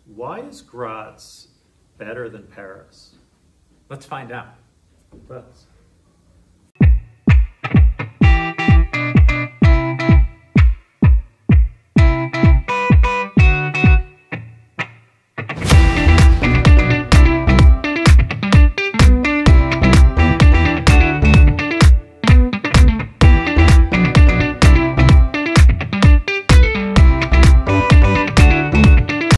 Why is Graz better than Paris? Let's find out. Let's.